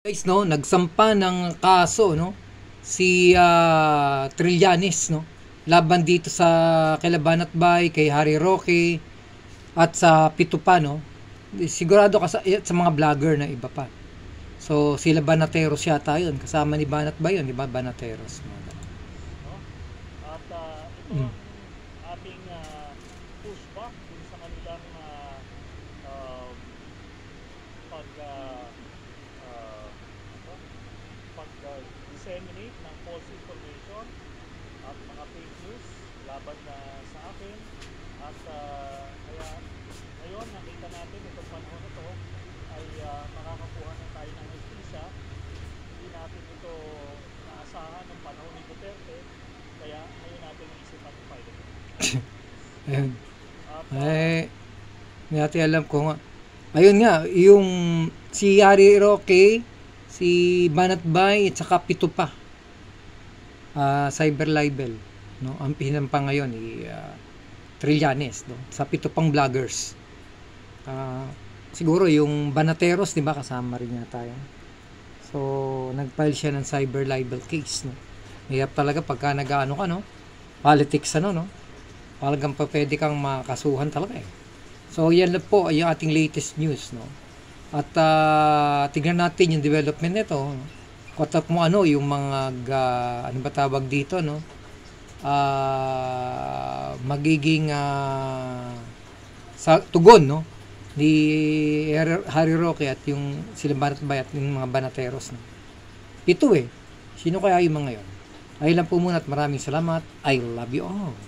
Guys, no, nagsampa ng kaso, no, si Trillanes, no, laban dito sa kay Labanat Bay, kay Harry Roque, at sa Pito pa, no. Sigurado ka sa mga vlogger na iba pa. So, sila Banateros yata yun. Kasama ni Banat Bay yun, di ba? Banateros. No? At ito Mm. ang ating pushback dun sa kanilang um, pag disseminate ng false information at mga fake news laban na sa akin. At kaya ngayon nakita natin itong panahon na to ay makakakuha na tayo ng hustisya. Hindi natin ito naasahan ng panahon ni Duterte, kaya ngayon natin naisipan ng file ito. Ayun. At Hindi natin alam kung ayun nga, yung si Harry Roque, si Banat Bay, at saka Pito pa. Cyber libel, no? Ang pinampa ngayon Trillanes, no? Sa Pito pang vloggers. Siguro yung Banateros, di ba, kasama rin yata yan. So, nag-file siya ng cyber libel case, no? Kaya talaga pagka nag-ano ka, no? Politics, no? Talagang pa pwede kang makasuhan talaga, eh. So, yan na po yung ating latest news, no? At tignan natin yung development nito, no? Kung mo ano, yung mga ano ba tawag dito, no? Magiging sa tugon, no, ni Harry Roque at yung sila Banat Bay at yung mga Banateros, no? Ito sino kaya yung mga yon? Ayun lang po muna at maraming salamat. I love you all.